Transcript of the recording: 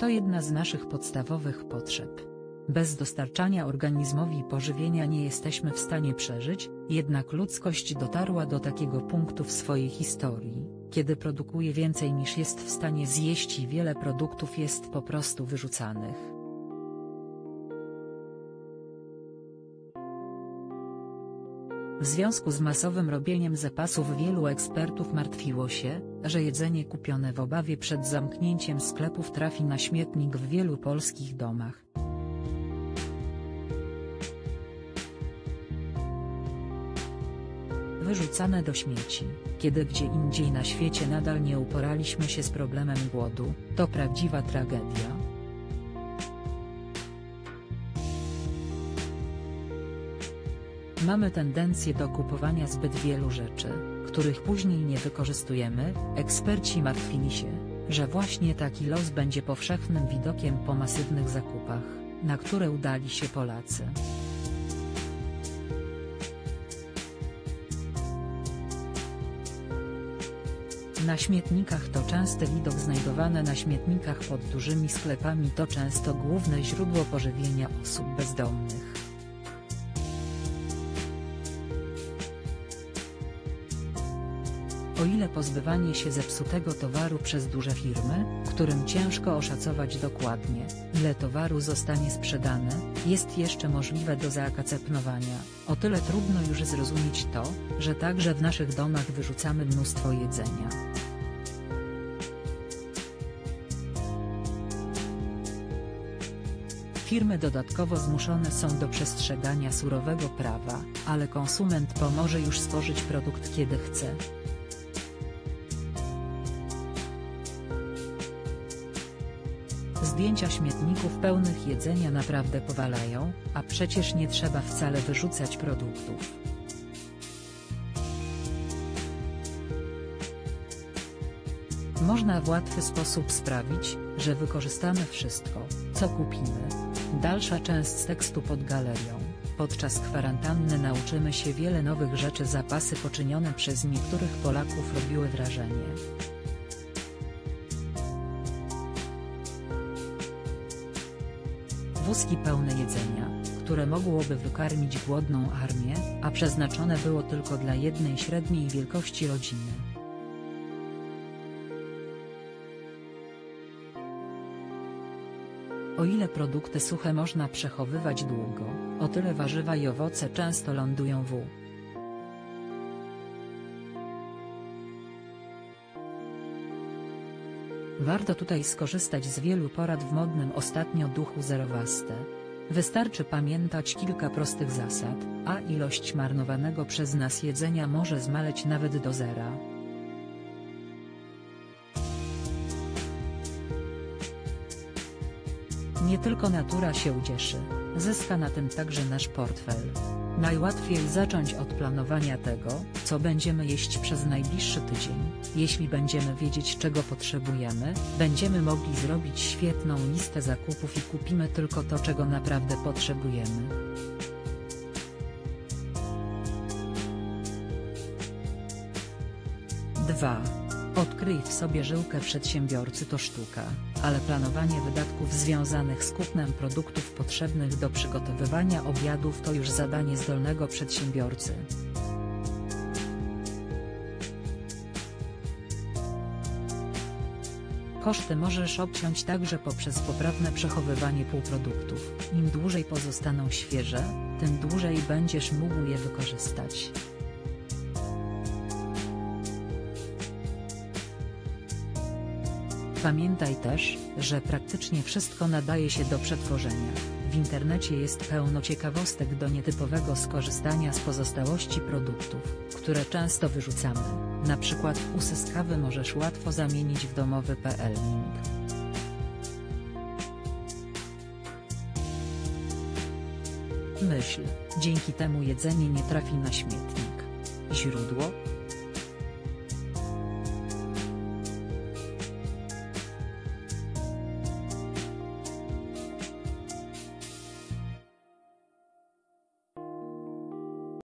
To jedna z naszych podstawowych potrzeb. Bez dostarczania organizmowi pożywienia nie jesteśmy w stanie przeżyć, jednak ludzkość dotarła do takiego punktu w swojej historii, kiedy produkuje więcej niż jest w stanie zjeść i wiele produktów jest po prostu wyrzucanych. W związku z masowym robieniem zapasów wielu ekspertów martwiło się, że jedzenie kupione w obawie przed zamknięciem sklepów trafi na śmietnik w wielu polskich domach. Wyrzucane do śmieci, kiedy gdzie indziej na świecie nadal nie uporaliśmy się z problemem głodu, to prawdziwa tragedia. Mamy tendencję do kupowania zbyt wielu rzeczy, których później nie wykorzystujemy. Eksperci martwili się, że właśnie taki los będzie powszechnym widokiem po masywnych zakupach, na które udali się Polacy. Na śmietnikach to częsty widok. Znajdowane na śmietnikach pod dużymi sklepami to często główne źródło pożywienia osób bezdomnych. O ile pozbywanie się zepsutego towaru przez duże firmy, którym ciężko oszacować dokładnie, ile towaru zostanie sprzedane, jest jeszcze możliwe do zaakceptowania, o tyle trudno już zrozumieć to, że także w naszych domach wyrzucamy mnóstwo jedzenia. Firmy dodatkowo zmuszone są do przestrzegania surowego prawa, ale konsument może już spożyć produkt kiedy chce. Zdjęcia śmietników pełnych jedzenia naprawdę powalają, a przecież nie trzeba wcale wyrzucać produktów. Można w łatwy sposób sprawić, że wykorzystamy wszystko, co kupimy. Dalsza część z tekstu pod galerią. Podczas kwarantanny nauczymy się wiele nowych rzeczy. Zapasy poczynione przez niektórych Polaków robiły wrażenie. Wózki pełne jedzenia, które mogłoby wykarmić głodną armię, a przeznaczone było tylko dla jednej średniej wielkości rodziny. O ile produkty suche można przechowywać długo, o tyle warzywa i owoce często lądują w Warto tutaj skorzystać z wielu porad w modnym ostatnio duchu zerowaste. Wystarczy pamiętać kilka prostych zasad, a ilość marnowanego przez nas jedzenia może zmaleć nawet do zera. Nie tylko natura się ucieszy, zyska na tym także nasz portfel. Najłatwiej zacząć od planowania tego, co będziemy jeść przez najbliższy tydzień. Jeśli będziemy wiedzieć, czego potrzebujemy, będziemy mogli zrobić świetną listę zakupów i kupimy tylko to, czego naprawdę potrzebujemy. 2. Odkryj w sobie żyłkę przedsiębiorcy. To sztuka, ale planowanie wydatków związanych z kupnem produktów potrzebnych do przygotowywania obiadów to już zadanie zdolnego przedsiębiorcy. Koszty możesz obciąć także poprzez poprawne przechowywanie półproduktów. Im dłużej pozostaną świeże, tym dłużej będziesz mógł je wykorzystać. Pamiętaj też, że praktycznie wszystko nadaje się do przetworzenia. W internecie jest pełno ciekawostek do nietypowego skorzystania z pozostałości produktów, które często wyrzucamy. Na przykład usy z kawy możesz łatwo zamienić w domowy peeling. Myśl, dzięki temu jedzenie nie trafi na śmietnik. Źródło: